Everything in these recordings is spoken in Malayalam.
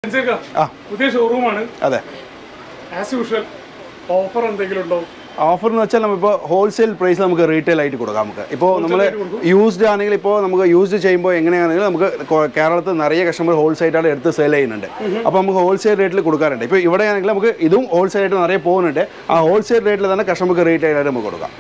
പുതിയ ഷോറൂമാണ്. അതെ. ആസ് യൂഷ്വൽ ഓഫർ എന്തെങ്കിലും ഉണ്ടോ? ഓഫർ എന്ന് വെച്ചാൽ നമ്മളിപ്പോൾ ഹോൾസെയിൽ പ്രൈസ് നമുക്ക് റീറ്റെയിൽ ആയിട്ട് കൊടുക്കാം. നമുക്ക് ഇപ്പോൾ നമ്മൾ യൂസ്ഡ് ആണെങ്കിൽ ഇപ്പോൾ നമുക്ക് യൂസ്ഡ് ചെയ്യുമ്പോൾ എങ്ങനെയാണെങ്കിൽ നമുക്ക് കേരളത്തിൽ നിറയെ കസ്റ്റമർ ഹോൾസെയിലായിട്ട് എടുത്ത് സെയിൽ ചെയ്യുന്നുണ്ട്. അപ്പോൾ നമുക്ക് ഹോൾസെയിൽ റേറ്റിൽ കൊടുക്കാറുണ്ട്. ഇപ്പോൾ ഇവിടെ ആണെങ്കിൽ നമുക്ക് ഇതും ഹോൾസെയിൽ ആയിട്ട് നിറയെ പോകുന്നുണ്ട്. ആ ഹോൾസെയിൽ റേറ്റിൽ തന്നെ കസ്റ്റമർക്ക് റീറ്റെയിൽ ആയിട്ട് നമുക്ക് കൊടുക്കാം.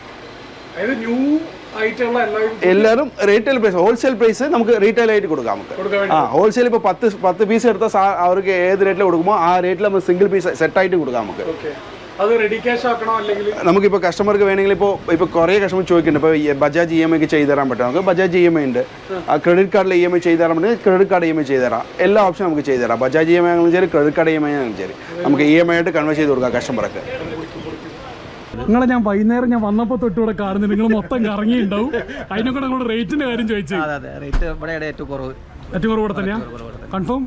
എല്ലാവരും റീറ്റെയിൽ പ്രൈസ് ഹോൾസെയിൽ പ്രൈസ് നമുക്ക് റീറ്റെയിൽ ആയിട്ട് കൊടുക്കാം. നമുക്ക് ഹോൾസെയിൽ ഇപ്പോൾ 10 പീസ് എടുത്താൽ അവർക്ക് ഏത് റേറ്റിൽ കൊടുക്കുമ്പോൾ ആ റേറ്റിൽ നമ്മൾ സിംഗിൾ പീസ് സെറ്റായിട്ട് കൊടുക്കാം. നമുക്ക് നമുക്കിപ്പോൾ കസ്റ്റമർക്ക് വേണമെങ്കിൽ ഇപ്പോൾ കുറേ കസ്റ്റമർ ചോദിക്കുന്നുണ്ട്. ഇപ്പോൾ ബജാജ് EMI ചെയ്ത് തരാൻ പറ്റും. നമുക്ക് ബജാജ് EMI ഉണ്ട്. ക്രെഡിറ്റ് കാർഡിൽ EMI ചെയ്ത് തരാൻ പറ്റും. ക്രെഡിറ്റ് കാർഡ് EMI ചെയ്ത് തരാം. എല്ലാ ഓപ്ഷനും നമുക്ക് ചെയ്ത് തരാം. ബജാജ് EMI ആണെങ്കിലും ശരി, ക്രെഡിറ്റ് കാർഡ് EMI ആണെങ്കിലും ശരി, നമുക്ക് EMI ആയിട്ട് കൺവേർട്ട് ചെയ്ത് കൊടുക്കാം കസ്റ്റമർക്ക്. നിങ്ങളെ ഞാൻ വൈകുന്നേരം വന്നപ്പോൾ തൊട്ടുകൂടെ കാണുന്നത് നിങ്ങൾ മൊത്തം കറങ്ങിയിട്ടുണ്ടാവും. അതിനൊക്കെ നിങ്ങളുടെ റേറ്റിന്റെ കാര്യം ചോദിച്ചു. ഏറ്റവും കുറവ് തന്നെയാ? കൺഫേം?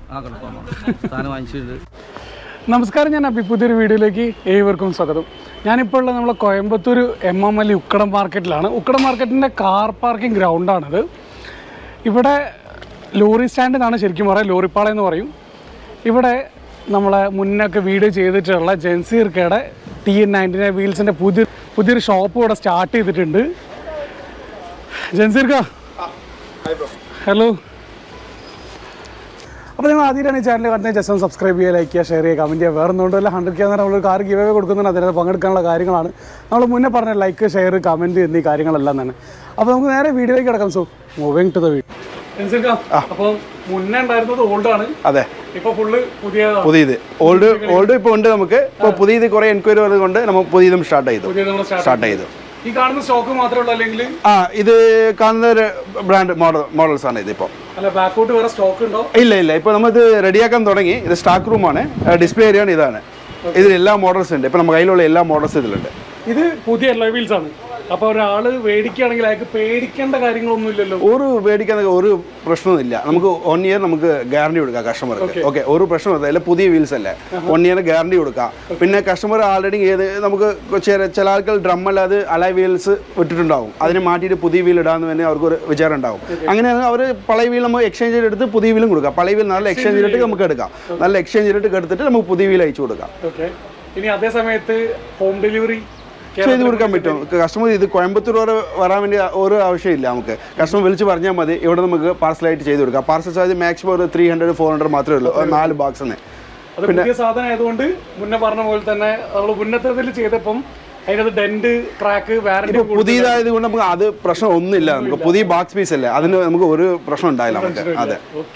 നമസ്കാരം, ഞാൻ അഭി. പുതിയൊരു വീഡിയോയിലേക്ക് ഏവർക്കും സ്വാഗതം. ഞാനിപ്പോൾ ഉള്ളത് നമ്മളെ കോയമ്പത്തൂർ MML ഉക്കടം മാർക്കറ്റിലാണ്. ഉക്കടം മാർക്കറ്റിൻ്റെ കാർ പാർക്കിംഗ് ഗ്രൗണ്ടാണിത്. ഇവിടെ ലോറി സ്റ്റാൻഡ് എന്നാണ് ശരിക്കും പറയുക, ലോറിപ്പാള എന്ന് പറയും. ഇവിടെ നമ്മളെ മുന്നൊക്കെ വീഡിയോ ചെയ്തിട്ടുള്ള ജൻസീർക്കയുടെ TN99 വീൽസിൻ്റെ പുതിയൊരു ഷോപ്പ് ഇവിടെ സ്റ്റാർട്ട് ചെയ്തിട്ടുണ്ട്. ജൻസീർക്ക, ഹലോ. അപ്പോൾ നിങ്ങൾ ആദ്യമായിട്ടാണ് ഈ ചാനൽ കാണുന്നത്, ജസ്റ്റ് ഒന്ന് സബ്സ്ക്രൈബ് ചെയ്യുക, ലൈക്ക് ചെയ്യുക, ഷെയർ ചെയ്യുക, കമൻറ്റ് ചെയ്യുക. വേറെ ഒന്നുകൊണ്ടല്ല, 100K നമ്മളൊരു കാർ ഗിവ് അവേ കൊടുക്കുന്നുണ്ട്. അതിനകത്ത് പങ്കെടുക്കാനുള്ള കാര്യങ്ങളാണ് നമ്മൾ മുന്നേ പറഞ്ഞ ലൈക്ക്, ഷെയർ, കമൻറ്റ് എന്നീ കാര്യങ്ങളെല്ലാം തന്നെ. അപ്പോൾ നമുക്ക് നേരെ വീഡിയോയിലേക്ക് കിടക്കാം. So moving to the video. അപ്പോൾ മുന്നേ ഉണ്ടായിരുന്നത് ഓൾഡാണ്. അതെ, ഇപ്പോൾ ഫുള്ള് പുതിയത്. ഓൾഡ് ഇപ്പോൾ ഉണ്ട്. നമുക്ക് ഇപ്പോൾ പുതിയത് കുറേ എൻക്വയറി കൊണ്ട് നമ്മൾ പുതിയതും സ്റ്റാർട്ട് ചെയ്തു. ഈ കാണുന്ന സ്റ്റോക്ക് മാത്രമേ ഉള്ളൂ അല്ലെങ്കിൽ ഇത് കാണുന്ന ഒരു ബ്രാൻഡ് മോഡൽസ് ആണ് ഇതിപ്പോൾ. ഇല്ല, ഇപ്പോൾ നമ്മളിത് റെഡിയാക്കാൻ തുടങ്ങി. ഇത് സ്റ്റോക്ക് റൂമാണ്. ഡിസ്പ്ലേ ഏരിയ ആണ്. ഇതാണ്. ഇതിൽ എല്ലാ മോഡൽസ് ഉണ്ട്. ഇപ്പോൾ നമ്മുടെ കയ്യിലുള്ള എല്ലാ മോഡൽസ് ഇതിലുണ്ട്. ഇത് പുതിയ അലോയ് വീൽസ് ആണ്. അപ്പോൾ ഒരാൾ മേടിക്കുകയാണെങ്കിൽ അയാൾക്ക് പേടിക്കേണ്ട കാര്യങ്ങളൊന്നും ഇല്ലല്ലോ? ഒരു പ്രശ്നവുമില്ല. നമുക്ക് 1 ഇയർ നമുക്ക് ഗ്യാരണ്ടി കൊടുക്കാം കസ്റ്റമർക്ക്. ഓക്കെ, ഒരു പ്രശ്നമില്ല. അതിൽ പുതിയ വീൽസ് അല്ലേ, 1 ഇയർ ഗ്യാരണ്ടി കൊടുക്കാം. പിന്നെ കസ്റ്റമർ ആൾറെഡി നമുക്ക് ചില ആൾക്കാർ ഡ്രം അല്ലാതെ അലോയ് വീൽസ് വിട്ടിട്ടുണ്ടാവും. അതിനെ മാറ്റിയിട്ട് പുതിയ വീൽ ഇടാന്ന് തന്നെ അവർക്കൊരു വിചാരം ഉണ്ടാവും. അങ്ങനെയാണ് അവർ പഴയ വീൽ നമ്മൾ എക്സ്ചേഞ്ച് ചെയ്തെടുത്ത് പുതിയ വീലും കൊടുക്കാം. പഴയ വീൽ നല്ല എക്സ്ചേഞ്ച് ചെയ്തിട്ട് നമുക്ക് എടുക്കാം. നല്ല എക്സ്ചേഞ്ച് ചെയ്തിട്ട് എടുത്തിട്ട് നമുക്ക് പുതിയ വീൽ അയച്ചു കൊടുക്കാം. ഇനി അതേ സമയത്ത് ഹോം ഡെലിവറി ചെയ്ത് കൊടുക്കാൻ പറ്റും. കസ്റ്റമർ ഇത് കോയമ്പത്തൂർ വരെ വരാൻ വേണ്ടി ഒരു ആവശ്യമില്ല. നമുക്ക് കസ്റ്റമർ വിളിച്ച് പറഞ്ഞാൽ മതി. ഇവിടെ നമുക്ക് പാർസലായിട്ട് ചെയ്ത് കൊടുക്കാം. പാർസൽ ചാർജ് മാക്സിമം ഒരു 300-400 മാത്രമേ ഉള്ളൂ, 4 ബോക്സിന്. പിന്നെ സാധനം ആയതുകൊണ്ട് മുന്നേ പറഞ്ഞ പോലെ തന്നെ നമ്മൾ മുന്നത്തെ ചെയ്തപ്പം അതിനകത്ത് ഡെന്റ്, ക്രാക്ക്, വാറന്റി പുതിയതായത് കൊണ്ട് നമുക്ക് അത് പ്രശ്നം ഒന്നുമില്ല. നമുക്ക് പുതിയ ബോക്സ് പീസ് അല്ലേ, അതിന് നമുക്ക് ഒരു പ്രശ്നം ഉണ്ടായില്ല നമുക്ക്. അതെ,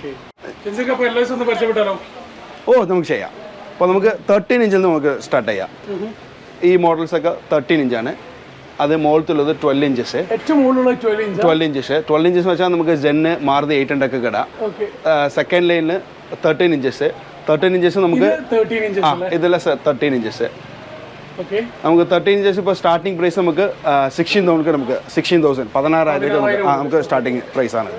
നമുക്ക് ചെയ്യാം. അപ്പോൾ നമുക്ക് 13 ഇഞ്ചിൽ നമുക്ക് സ്റ്റാർട്ട് ചെയ്യാം. ഈ മോഡൽസൊക്കെ 13 ഇഞ്ചാണ്. അത് മുകളിലുള്ളത് 12 ഇഞ്ചസ്. 12 ഇഞ്ചസ് വെച്ചാൽ നമുക്ക് ജെന്ന്, മാറുതി 800 ഒക്കെ കിടാം. സെക്കൻഡ് ലൈനിൽ 13 ഇഞ്ചസ്. 13 ഇഞ്ചസ് നമുക്ക് ഇതല്ല 13 ഇഞ്ചസ്. നമുക്ക് 13 ഇഞ്ചസ് ഇപ്പോൾ സ്റ്റാർട്ടിംഗ് പ്രൈസ് നമുക്ക് 16,000 നമുക്ക് 16,000 നമുക്ക് സ്റ്റാർട്ടിംഗ് പ്രൈസ് ആണ്.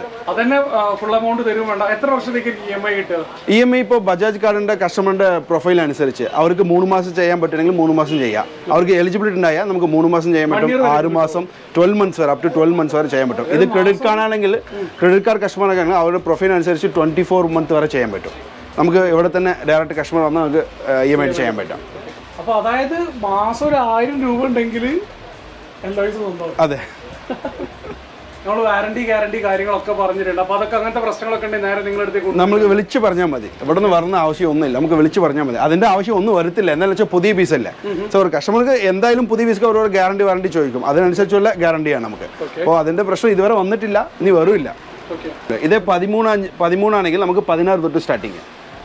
EMI ഇപ്പോൾ ബജാജ് കാർഡിന്റെ കസ്റ്റമറിന്റെ പ്രൊഫൈൽ അനുസരിച്ച് അവർക്ക് 3 മാസം ചെയ്യാൻ പറ്റുമെങ്കിൽ 3 മാസം ചെയ്യാം. അവർക്ക് എലിജിബിലിറ്റി ഉണ്ടായാൽ നമുക്ക് 3 മാസം ചെയ്യാൻ പറ്റും. 6 മാസം 12 മന്ത്സ് വരെ, അപ് ടു 12 മന്ത്സ് വരെ ചെയ്യാൻ പറ്റും. ഇത് ക്രെഡിറ്റ് കാർഡാണെങ്കിൽ ക്രെഡിറ്റ് കാർഡ് കസ്റ്റമറൊക്കെ ആണെങ്കിൽ അവരുടെ പ്രൊഫൈൽ അനുസരിച്ച് 24 മന്ത് വരെ ചെയ്യാൻ പറ്റും. നമുക്ക് ഇവിടെ തന്നെ ഡയറക്റ്റ് കസ്റ്റമർ വന്നാൽ നമുക്ക് EMI ചെയ്യാൻ പറ്റും. അപ്പോൾ അതായത് മാസം ഒരു 1000 രൂപ ഉണ്ടെങ്കിൽ അതെ, നമ്മൾ വാറന്റി, ഗ്യാരണ്ടി കാര്യങ്ങളൊക്കെ പറഞ്ഞിട്ടുണ്ട്. അപ്പോൾ അതൊക്കെ അങ്ങനത്തെ പ്രശ്നങ്ങളൊക്കെ ഉണ്ടെങ്കിൽ നേരെ നിങ്ങളെടുത്ത് നമുക്ക് വിളിച്ച് പറഞ്ഞാൽ മതി. ഇവിടെ നിന്ന് വരുന്ന ആവശ്യം ഒന്നുമില്ല. നമുക്ക് വിളിച്ച് പറഞ്ഞാൽ മതി. അതിൻ്റെ ആവശ്യം ഒന്നും വരത്തില്ല. എന്താണെന്ന് വെച്ചാൽ പുതിയ പീസല്ലേ. സോ ഒരു കസ്റ്റമർക്ക് എന്തായാലും പുതിയ പീസ് അവരോട് ഗ്യാരണ്ടി വാറണ്ടി ചോദിക്കും. അതിനനുസരിച്ചുള്ള ഗ്യാരണ്ടിയാണ് നമുക്ക്. അപ്പോൾ അതിൻ്റെ പ്രശ്നം ഇതുവരെ വന്നിട്ടില്ല, ഇനി വരില്ല. ഇത് 13 ആണെങ്കിൽ നമുക്ക് 16 തൊട്ട് സ്റ്റാർട്ടിങ്.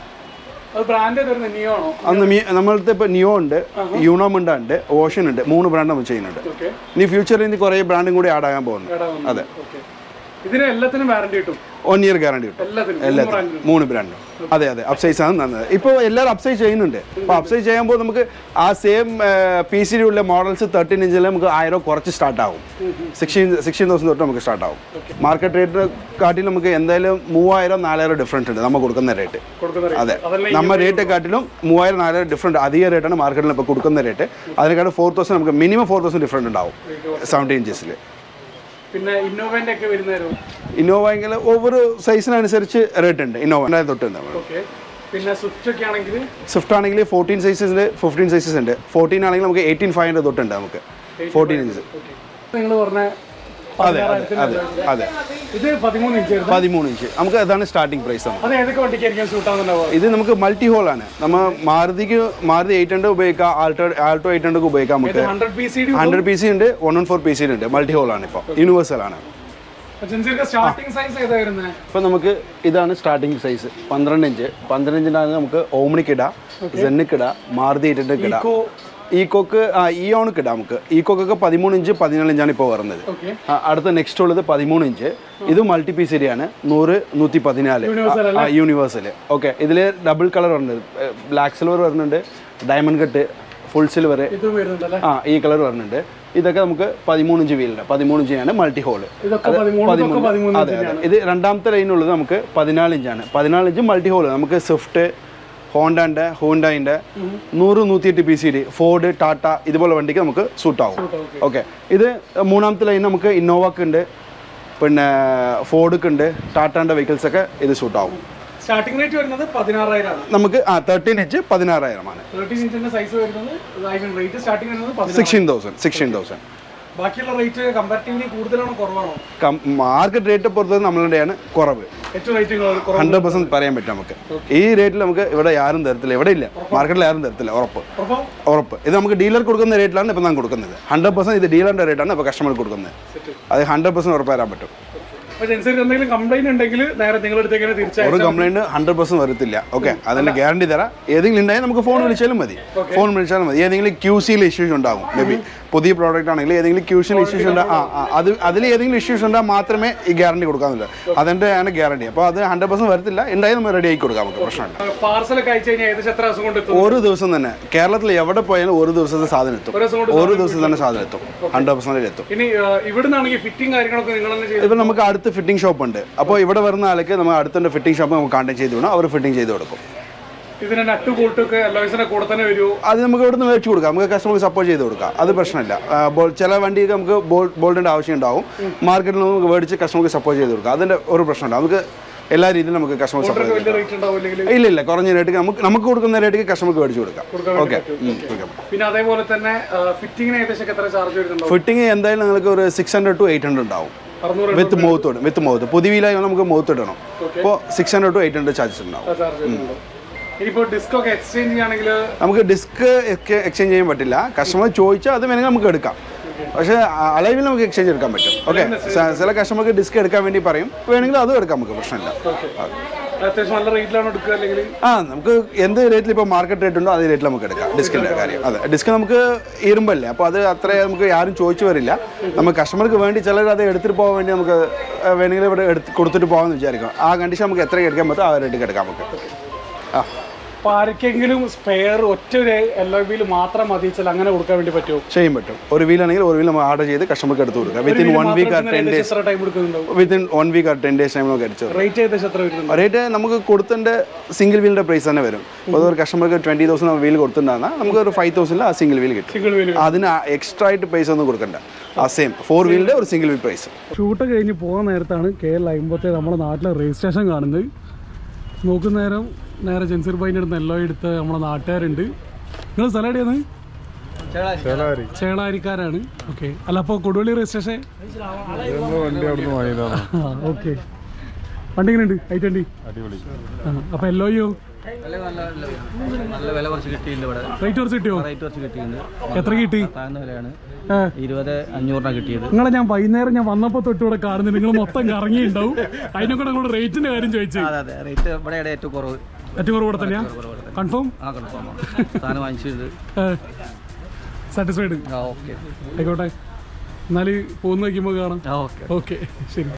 നമ്മളത്തെ ഇപ്പോൾ നിയോ ഉണ്ട്, യൂണോമിണ്ട ഉണ്ട്, ഓഷൻ ഉണ്ട്. 3 ബ്രാൻഡ് നമ്മൾ ചെയ്യുന്നുണ്ട്. ഇനി ഫ്യൂച്ചറിൽ ഇനി കുറേ ബ്രാൻഡും കൂടി ആഡ് ആകാൻ പോകുന്നു. അതെ, ഇതിന് എല്ലാത്തിനും വാറന്റി കിട്ടും. 1 ഇയർ ഗ്യാരണ്ടി കിട്ടും എല്ലാത്തിനും. 3 ബ്രാൻഡും. അതെ, അപ്സൈസ് ആണ് നല്ലത്. ഇപ്പോൾ എല്ലാവരും അപ്സൈസ് ചെയ്യുന്നുണ്ട്. അപ്പോൾ അപ്സൈസ് ചെയ്യുമ്പോൾ നമുക്ക് ആ സെയിം PCD-യുള്ള മോഡൽസ് 13 ഇഞ്ചിൽ നമുക്ക് 1000 കുറച്ച് സ്റ്റാർട്ടാവും. 16,000 തൊട്ട് നമുക്ക് സ്റ്റാർട്ടാവും. മാർക്കറ്റ് റേറ്റ് കാട്ടിലും നമുക്ക് എന്തായാലും 3,000-4,000 ഡിഫറൻറ്റ് ഉണ്ട് നമ്മൾ കൊടുക്കുന്ന റേറ്റ്. അതെ, നമ്മൾ റേറ്റ് കാട്ടിലും 3,000-4,000 ഡിഫറൻറ്റ് അധിക റേറ്റാണ് മാർക്കറ്റിൽ ഇപ്പോൾ കൊടുക്കുന്ന റേറ്റ്. അതിനെക്കാട്ടും 4,000 നമുക്ക് മിനിമം 4,000 ഡിഫറൻറ്റ് ഉണ്ടാവും 17 ഇഞ്ചസിൽ. പിന്നെ ഇന്നോവ എങ്കിൽ ഒവ്വൊരു സൈസിനനുസരിച്ച് റേറ്റ് ഉണ്ട്. ഇന്നോവ തൊട്ടുണ്ട്. പിന്നെ സ്വിഫ്റ്റ് ആണെങ്കിൽ 14 സൈസസ് ഉണ്ട്, 15 സൈസസ് ഉണ്ട്. 14 ആണെങ്കിൽ നമുക്ക് 18,500 തൊട്ടുണ്ട് നമുക്ക് 14 ഇഞ്ച്. നിങ്ങൾ പറഞ്ഞ അതെ അതെ അതെ ഇത് 13 ഇഞ്ച് നമുക്ക് അതാണ് സ്റ്റാർട്ടിംഗ് പ്രൈസ്. ഇത് നമുക്ക് മൾട്ടി ഹോൾ ആണ്. നമ്മൾ മാരുതി 800 ഉപയോഗിക്കാം, ആൾട്ടോ 800 ഉപയോഗിക്കാം. നമുക്ക് 100 PC ഉണ്ട്, 114 PC ഉണ്ട്. മൾട്ടി ഹോൾ ആണ്, ഇപ്പോൾ യൂണിവേഴ്സൽ ആണ്. ഇപ്പൊ നമുക്ക് ഇതാണ് സ്റ്റാർട്ടിംഗ് സൈസ് 12 ഇഞ്ച്. 12 ഇഞ്ചിനാണ് നമുക്ക് ഓമ്നിക്കിടാം, സെന്നിക്കിടാം, മാരുതി 800 ഇടാം, ഈക്കോക്ക് ഇയോണക്ക് ഇടാം. നമുക്ക് ഈക്കോക്കൊക്കെ 13 ഇഞ്ച് 14 ഇഞ്ചാണ് ഇപ്പോൾ വരുന്നത്. അടുത്ത നെക്സ്റ്റ് ഉള്ളത് 13 ഇഞ്ച്. ഇത് മൾട്ടി പീസ് ആണ്, 100 114 യൂണിവേഴ്സൽ. ഓക്കെ, ഇതിൽ ഡബിൾ കളർ വരുന്നുണ്ട്, ബ്ലാക്ക് സിൽവർ വരുന്നുണ്ട്, ഡയമണ്ട് കട്ട്, ഫുൾ സിൽവർ, ഈ കളർ വരുന്നുണ്ട്. ഇതൊക്കെ നമുക്ക് 13 ഇഞ്ച് വീലുണ്ട്. 13 ഇഞ്ചാണ് മൾട്ടി ഹോള്. അതെ അതെ. ഇത് രണ്ടാമത്തെ ലൈനുള്ളത് നമുക്ക് 14 ഇഞ്ചാണ്. 14 ഇഞ്ച് മൾട്ടി ഹോള്. നമുക്ക് സ്വിഫ്റ്റ്, ഹോണ്ടൻ്റെ, ഹോണ്ടൈൻ്റെ 100 108 PC, ഫോർഡ്, ടാറ്റ ഇതുപോലെ വണ്ടിക്ക് നമുക്ക് സൂട്ടാവും. ഓക്കെ, ഇത് മൂന്നാമത്തെ ലൈൻ നമുക്ക് ഇന്നോവക്ക് ഉണ്ട്, പിന്നെ ഫോർഡൊക്കെ ഉണ്ട്, ടാറ്റാൻ്റെ വെഹിക്കിൾസ് ഒക്കെ ഇത് സൂട്ടാവും. സ്റ്റാർട്ടിംഗ് റേറ്റ് വരുന്നത് 16,000 ആണ്. നമുക്ക് 13 ഇഞ്ച് 16,000 ആണ്. 13 ഇഞ്ചിന്റെ സൈസ് വരുന്നത് റേറ്റ് സ്റ്റാർട്ടിംഗ് വരുന്നത് 16,000. ബാക്കിയുള്ള റേറ്റ് കമ്പാരിറ്റീവ്ലി കൂടുതലാണോ കുറവാണോ? മാർക്കറ്റ് റേറ്റ് പുറത്ത് നമ്മളുടെയാണ് കുറവ്. 100% പറയാൻ പറ്റും നമുക്ക്. ഈ റേറ്റിൽ നമുക്ക് ഇവിടെ ആരും തരത്തില്ല, ഇവിടെ ഇല്ല, മാർക്കറ്റിൽ ആരും തരത്തില്ല. ഉറപ്പ്. ഇത് നമുക്ക് ഡീലർ കൊടുക്കുന്ന റേറ്റിലാണ് ഇപ്പം ഞാൻ കൊടുക്കുന്നത്. 100% ഇത് ഡീലറിന്റെ റേറ്റാണ് ഇപ്പോൾ കസ്റ്റമർ കൊടുക്കുന്നത്. അത് 100% ഉറപ്പ് തരാൻ പറ്റും. എന്തെങ്കിലും കംപ്ലൈന്റ് ഉണ്ടെങ്കിൽ നേരെ നിങ്ങളുടെ ഒരു കംപ്ലൈന്റ് 100% വരത്തില്ല. ഓക്കെ, അതിന്റെ ഗ്യാരണ്ടി തരാം. ഏതെങ്കിലും ഉണ്ടായാൽ നമുക്ക് ഫോൺ വിളിച്ചാലും മതി. ഏതെങ്കിലും QCയിൽ ഇഷ്യൂസ് ഉണ്ടാകും. മേ ബി പുതിയ പ്രോഡക്റ്റ് ആണെങ്കിൽ ഏതെങ്കിലും QCയിൽ ഇഷ്യൂസ് ഉണ്ടാകും. അതിൽ ഏതെങ്കിലും ഇഷ്യൂസ് ഉണ്ടാകും മാത്രമേ ഈ ഗ്യാരണ്ടി കൊടുക്കാനുള്ളൂ. അതിന്റെ ആണ് ഗ്യാരണ്ടി. അപ്പോൾ അത് 100% വരത്തില്ല. ഉണ്ടായാൽ നമ്മൾ റെഡി ആക്കി കൊടുക്കാം. നമുക്ക് പ്രശ്നമില്ല. ഒരു ദിവസം തന്നെ കേരളത്തിൽ എവിടെ പോയാലും ഒരു ദിവസത്തെ സാധനം എത്തും. ഒരു ദിവസം തന്നെ സാധനം എത്തും. 100% എത്തും. ഇപ്പം നമുക്ക് അടുത്ത് ഫിറ്റിംഗ് ഷോപ്പ് ഉണ്ട്. അപ്പോൾ ഇവിടെ വരുന്ന ആൾക്ക് നമ്മൾ അടുത്തുള്ള ഫിറ്റിംഗ് ഷോപ്പ് നമുക്ക് കോൺടാക്ട് ചെയ്ത് വേണം, അവർ ഫിറ്റിംഗ് ചെയ്ത് കൊടുക്കും. അത് നമുക്ക് ഇവിടെ നിന്ന് മേടിച്ചു കൊടുക്കാം. നമുക്ക് കസ്റ്റമർക്ക് സപ്പോർട്ട് ചെയ്ത് കൊടുക്കാം. അത് പ്രശ്നമില്ല. ചില വണ്ടിക്ക് നമുക്ക് ബോൾഡിന്റെ ആവശ്യം ഉണ്ടാവും. മാർക്കറ്റിൽ നിന്ന് നമുക്ക് മേടിച്ച് കസ്റ്റമർക്ക് സപ്പോർട്ട് ചെയ്ത് കൊടുക്കാം. അതിന്റെ ഒരു പ്രശ്നമില്ല. നമുക്ക് എല്ലാ രീതിയിലും നമുക്ക് കസ്റ്റമർ സപ്പോർട്ട് ഇല്ല. കുറഞ്ഞ റേറ്റ് നമുക്ക് കൊടുക്കുന്ന റേറ്റ് കസ്റ്റമർക്ക് മേടിച്ചു കൊടുക്കാം. ഓക്കെ. പിന്നെ അതേപോലെ തന്നെ ഫിറ്റിംഗ് എന്തായാലും നിങ്ങൾക്ക് ഒരു 600 to 800 ഉണ്ടാവും. വിത്ത് മൗത്ത് പുതിയ വീലായി നമുക്ക് മൗത്ത് ഇടണം. അപ്പോൾ 600 to 800 ചാർജസ് ഉണ്ടാവും. നമുക്ക് ഡിസ്ക് എക്സ്ചേഞ്ച് ചെയ്യാൻ പറ്റില്ല. കസ്റ്റമർ ചോദിച്ചാൽ അത് വേണമെങ്കിൽ നമുക്ക് എടുക്കാം. പക്ഷേ അലൈവിൽ നമുക്ക് എക്സ്ചേഞ്ച് എടുക്കാൻ പറ്റും. ഓക്കെ, ചില കസ്റ്റമർക്ക് ഡിസ്ക് എടുക്കാൻ വേണ്ടി പറയും, വേണമെങ്കിൽ അതും എടുക്കാം. നമുക്ക് പ്രശ്നമില്ല. നമുക്ക് എന്ത് റേറ്റിൽ ഇപ്പോൾ മാർക്കറ്റ് റേറ്റ് ഉണ്ടോ അതേ റേറ്റിൽ നമുക്ക് എടുക്കാം. ഡിസ്കിൻ്റെ കാര്യം അതെ. ഡിസ്ക് നമുക്ക് ഇരുമ്പല്ലേ, അപ്പോൾ അത് അത്ര നമുക്ക് ആരും ചോദിച്ചു വരില്ല. നമുക്ക് കസ്റ്റമർക്ക് വേണ്ടി ചിലർ അത് എടുത്തിട്ട് പോകാൻ വേണ്ടി നമുക്ക് വേണമെങ്കിൽ ഇവിടെ കൊടുത്തിട്ട് പോകാമെന്ന് വിചാരിക്കാം. ആ കണ്ടീഷൻ നമുക്ക് എത്ര എടുക്കാൻ പറ്റും ആ റേറ്റ് എടുക്കാം നമുക്ക്. ആർക്കെങ്കിലും സ്പെയർ ഒറ്റ LOBയിൽ മാത്രം മതി അങ്ങനെ കൊടുക്കാൻ വേണ്ടി പറ്റുമോ? ചെയ്യാൻ പറ്റും. ഒരു വീലാണെങ്കിൽ ഒരു വീൽ നമ്മൾ ഓർഡർ ചെയ്ത് കസ്റ്റമർക്ക് എടുത്ത് കൊടുക്കാം. Within 1 week or 10 days. Within 1 week or 10 days time നമുക്ക് അടിച്ചു. റേറ്റ് നമുക്ക് കൊടുത്തതിൻ്റെ സിംഗിൾ വീലിൻ്റെ പ്രൈസ് തന്നെ വരും. അപ്പോൾ ഒരു കസ്റ്റമർക്ക് 20,000 വീൽ കൊടുത്തിട്ടുണ്ടാകുന്ന നമുക്ക് ഒരു 5,000 ആ സിംഗിൾ വീൽ കിട്ടും. അതിന് എക്സ്ട്രാ ആയിട്ട് പൈസ ഒന്നും കൊടുക്കണ്ട. ആ സെയിം 4 വീലിൻ്റെ ഒരു സിംഗിൾ വീൽ പ്രൈസ്. ഷൂട്ട് കഴിഞ്ഞ് പോകാൻ നേരത്താണ് KL57 നമ്മുടെ നാട്ടിലെ രജിസ്ട്രേഷൻ കാണുന്നത്. നോക്കുന്ന നേരെ ജൻസീർ ഭായിൻ്റെ അടുത്ത് എല്ലോ എടുത്ത് നമ്മുടെ നാട്ടുകാരുണ്ട്. നിങ്ങൾ സ്ഥലം എവിടെയാണ്? ചേളാരിക്കാരാണ്. ഓക്കെ. അല്ല അപ്പോൾ കൊടുവള്ളി രജിസ്ട്രേഷൻ ഓക്കെ. വണ്ടി എങ്ങനെയുണ്ട്? I20 അപ്പോൾ എല്ലോയോ റേറ്റ് കുറച്ച് കിട്ടിയോ? എത്ര കിട്ടി? 20,500 കിട്ടിയത്. നിങ്ങളെ ഞാൻ വൈകുന്നേരം ഞാൻ വന്നപ്പോൾ തൊട്ട് ഇവിടെ കാണുന്നുണ്ട്. നിങ്ങൾ മൊത്തം കറങ്ങിയിട്ടുണ്ടാവും. അതിനെ കൂടെ നിങ്ങളുടെ റേറ്റിന്റെ കാര്യം ചോദിച്ചു. ഏറ്റവും കുറവ് ഇവിടെ തന്നെയാ? കൺഫേം? സാധനം വാങ്ങിച്ചത് സാറ്റിസ്ഫൈഡ്? ആയിക്കോട്ടെ. എന്നാൽ പോകുന്ന വയ്ക്കുമ്പോൾ കാണാം. ഓക്കെ, ശരി.